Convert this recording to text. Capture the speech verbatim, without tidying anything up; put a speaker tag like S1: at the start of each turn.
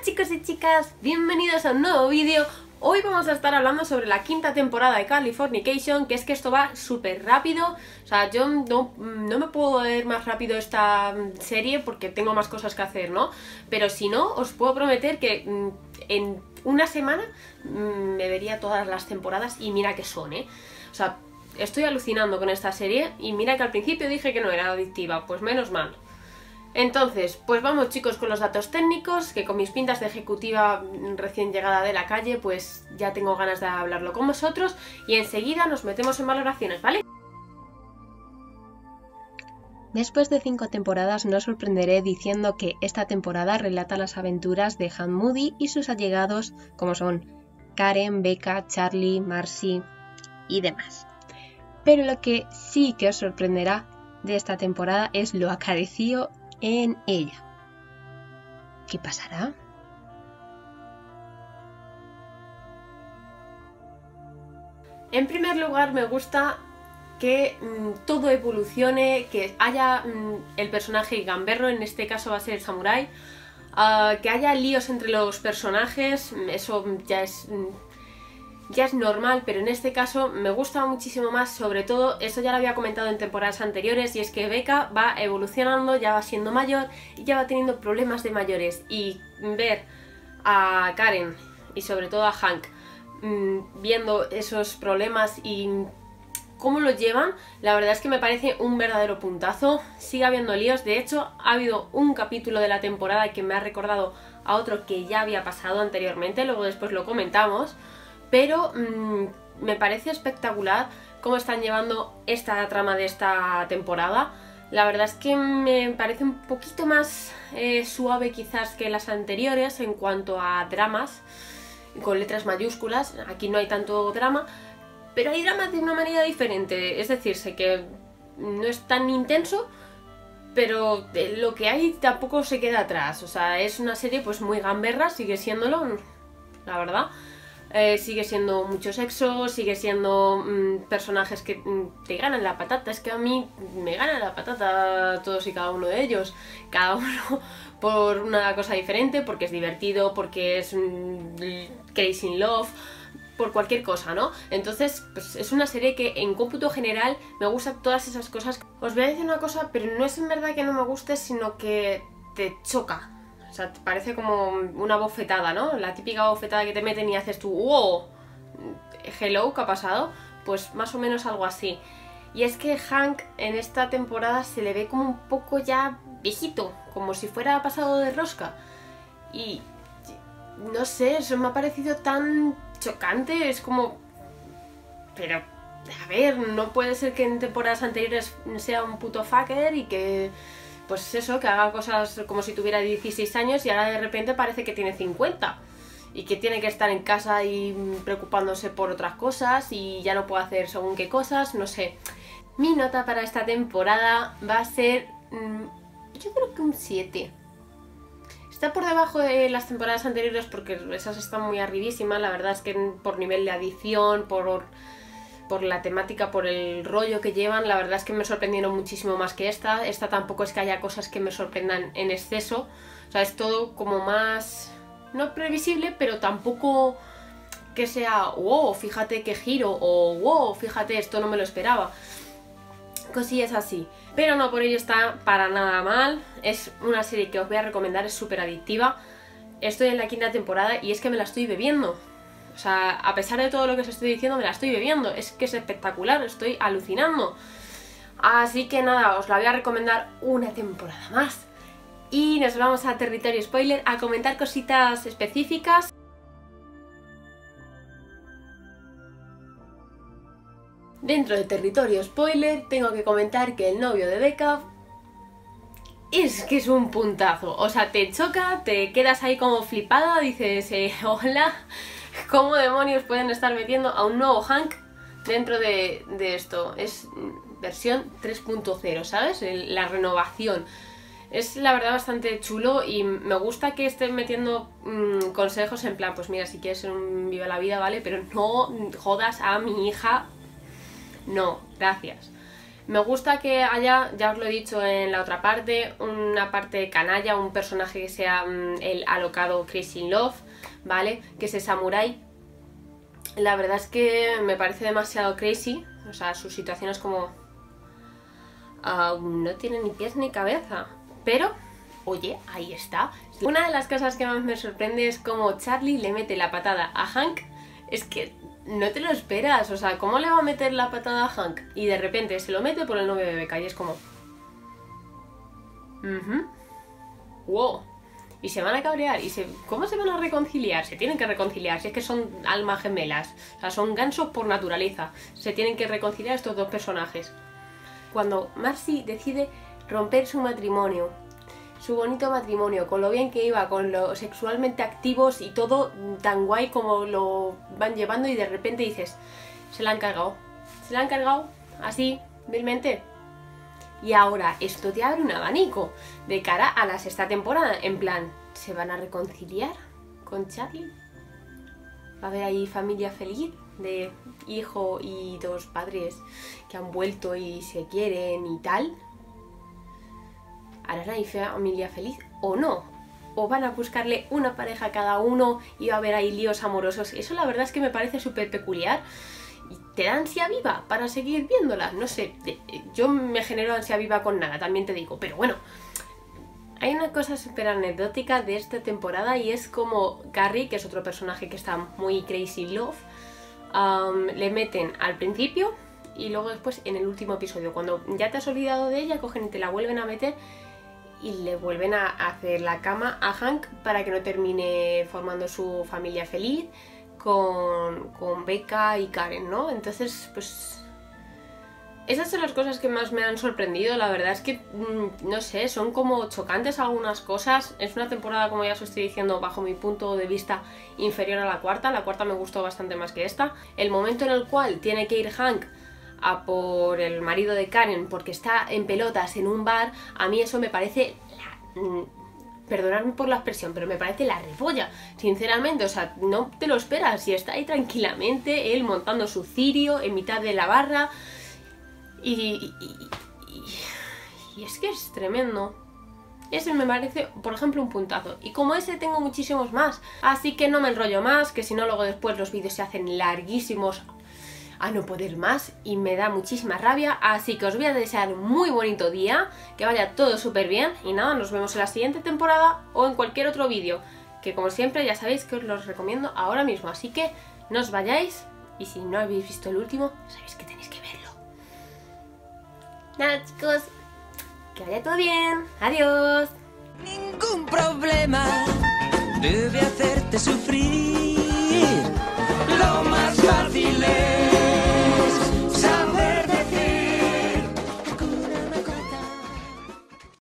S1: Hola chicos y chicas, bienvenidos a un nuevo vídeo. Hoy vamos a estar hablando sobre la quinta temporada de Californication, que es que esto va súper rápido. O sea, yo no, no me puedo ver más rápido esta serie porque tengo más cosas que hacer, ¿no? Pero si no, os puedo prometer que en una semana me vería todas las temporadas y mira que son, ¿eh? O sea, estoy alucinando con esta serie y mira que al principio dije que no era adictiva, pues menos mal. Entonces, pues vamos chicos con los datos técnicos, que con mis pintas de ejecutiva recién llegada de la calle, pues ya tengo ganas de hablarlo con vosotros y enseguida nos metemos en valoraciones, ¿vale?
S2: Después de cinco temporadas no os sorprenderé diciendo que esta temporada relata las aventuras de Hank Moody y sus allegados como son Karen, Becca, Charlie, Marcy y demás. Pero lo que sí que os sorprenderá de esta temporada es lo acariciado en ella. ¿Qué pasará?
S1: En primer lugar me gusta que mmm, todo evolucione, que haya mmm, el personaje gamberro, en este caso va a ser el samurái, uh, que haya líos entre los personajes, eso ya es... Mmm, ya es normal, pero en este caso me gusta muchísimo más, sobre todo, eso ya lo había comentado en temporadas anteriores, y es que Becca va evolucionando, ya va siendo mayor y ya va teniendo problemas de mayores, y ver a Karen y sobre todo a Hank mmm, viendo esos problemas y cómo los llevan, la verdad es que me parece un verdadero puntazo. Sigue habiendo líos, de hecho ha habido un capítulo de la temporada que me ha recordado a otro que ya había pasado anteriormente, luego después lo comentamos. Pero mmm, me parece espectacular cómo están llevando esta trama de esta temporada. La verdad es que me parece un poquito más eh, suave quizás que las anteriores en cuanto a dramas, con letras mayúsculas. Aquí no hay tanto drama, pero hay drama de una manera diferente. Es decir, sé que no es tan intenso, pero lo que hay tampoco se queda atrás. O sea, es una serie pues muy gamberra, sigue siéndolo, la verdad. Eh, sigue siendo mucho sexo, sigue siendo mmm, personajes que mmm, te ganan la patata. Es que a mí me ganan la patata todos y cada uno de ellos. Cada uno por una cosa diferente, porque es divertido, porque es mmm, crazy in love, por cualquier cosa, ¿no? Entonces, pues es una serie que en cómputo general me gustan todas esas cosas. Os voy a decir una cosa, pero no es en verdad que no me guste, sino que te choca. O sea, te parece como una bofetada, ¿no? La típica bofetada que te meten y haces tú ¡wow! Hello, ¿qué ha pasado? Pues más o menos algo así. Y es que Hank en esta temporada se le ve como un poco ya viejito, como si fuera pasado de rosca. Y no sé, eso me ha parecido tan chocante, es como... Pero, a ver, no puede ser que en temporadas anteriores sea un puto fucker y que... Pues eso, que haga cosas como si tuviera dieciséis años y ahora de repente parece que tiene cincuenta y que tiene que estar en casa y preocupándose por otras cosas y ya no puede hacer según qué cosas, no sé. Mi nota para esta temporada va a ser, mmm, yo creo que un siete. Está por debajo de las temporadas anteriores porque esas están muy arribísimas, la verdad es que por nivel de adición, por... por la temática, por el rollo que llevan, la verdad es que me sorprendieron muchísimo más que esta. Esta tampoco es que haya cosas que me sorprendan en exceso, o sea, es todo como más, no previsible, pero tampoco que sea, wow, fíjate qué giro, o wow, fíjate, esto no me lo esperaba. Cosillas así, pero no por ello está para nada mal. Es una serie que os voy a recomendar, es súper adictiva. Estoy en la quinta temporada y es que me la estoy bebiendo. O sea, a pesar de todo lo que os estoy diciendo, me la estoy bebiendo. Es que es espectacular, estoy alucinando. Así que nada, os la voy a recomendar una temporada más. Y nos vamos a territorio spoiler a comentar cositas específicas. Dentro de territorio spoiler, tengo que comentar que el novio de Becca es que es un puntazo. O sea, te choca, te quedas ahí como flipada, dices, eh, hola... ¿Cómo demonios pueden estar metiendo a un nuevo Hank dentro de, de esto? Es versión tres punto cero, ¿sabes? La renovación. Es la verdad bastante chulo y me gusta que estén metiendo mmm, consejos en plan, pues mira, si quieres ser un viva la vida, ¿vale? Pero no jodas a mi hija. No, gracias. Me gusta que haya, ya os lo he dicho en la otra parte, una parte canalla, un personaje que sea mmm, el alocado Crazy in Love, ¿vale? Que es el samurái. La verdad es que me parece demasiado crazy, o sea, su situación es como... Uh, no tiene ni pies ni cabeza, pero, oye, ahí está. Una de las cosas que más me sorprende es cómo Charlie le mete la patada a Hank. Es que no te lo esperas, o sea, ¿cómo le va a meter la patada a Hank? Y de repente se lo mete por el novio de Becca y es como... Uh-huh. Wow. Y se van a cabrear, y se... ¿cómo se van a reconciliar? Se tienen que reconciliar, si es que son almas gemelas, o sea, son gansos por naturaleza. Se tienen que reconciliar estos dos personajes. Cuando Marcy decide romper su matrimonio, su bonito matrimonio, con lo bien que iba, con lo sexualmente activos y todo tan guay como lo van llevando, y de repente dices, se la han cargado, se la han cargado, así, vilmente. Y ahora esto te abre un abanico de cara a la sexta temporada, en plan, ¿se van a reconciliar con Charlie? ¿Va a haber ahí familia feliz de hijo y dos padres que han vuelto y se quieren y tal? ¿Harán ahí familia feliz o no? ¿O van a buscarle una pareja a cada uno y va a haber ahí líos amorosos? Eso la verdad es que me parece súper peculiar. Y te da ansia viva para seguir viéndola. No sé, yo me genero ansia viva con nada, también te digo. Pero bueno, hay una cosa súper anecdótica de esta temporada, y es como Carrie, que es otro personaje que está muy crazy love, um, le meten al principio y luego después en el último episodio. Cuando ya te has olvidado de ella, cogen y te la vuelven a meter y le vuelven a hacer la cama a Hank para que no termine formando su familia feliz con, con Becca y Karen, ¿no? Entonces, pues... esas son las cosas que más me han sorprendido. La verdad es que, no sé, son como chocantes algunas cosas. Es una temporada, como ya os estoy diciendo, bajo mi punto de vista, inferior a la cuarta. La cuarta me gustó bastante más que esta. El momento en el cual tiene que ir Hank a por el marido de Karen porque está en pelotas en un bar, a mí eso me parece... La... perdonadme por la expresión, pero me parece la repolla, sinceramente. O sea, no te lo esperas, y está ahí tranquilamente él montando su cirio en mitad de la barra. Y, y, y, y, y es que es tremendo. Ese me parece, por ejemplo, un puntazo. Y como ese tengo muchísimos más, así que no me enrollo más, que si no luego después los vídeos se hacen larguísimos a no poder más y me da muchísima rabia. Así que os voy a desear un muy bonito día, que vaya todo súper bien, y nada, nos vemos en la siguiente temporada o en cualquier otro vídeo, que como siempre ya sabéis que os los recomiendo ahora mismo. Así que no os vayáis, y si no habéis visto el último, sabéis que tenéis que verlo. Nada, chicos, que vaya todo bien. Adiós.
S3: Ningún problema debe hacerte sufrir.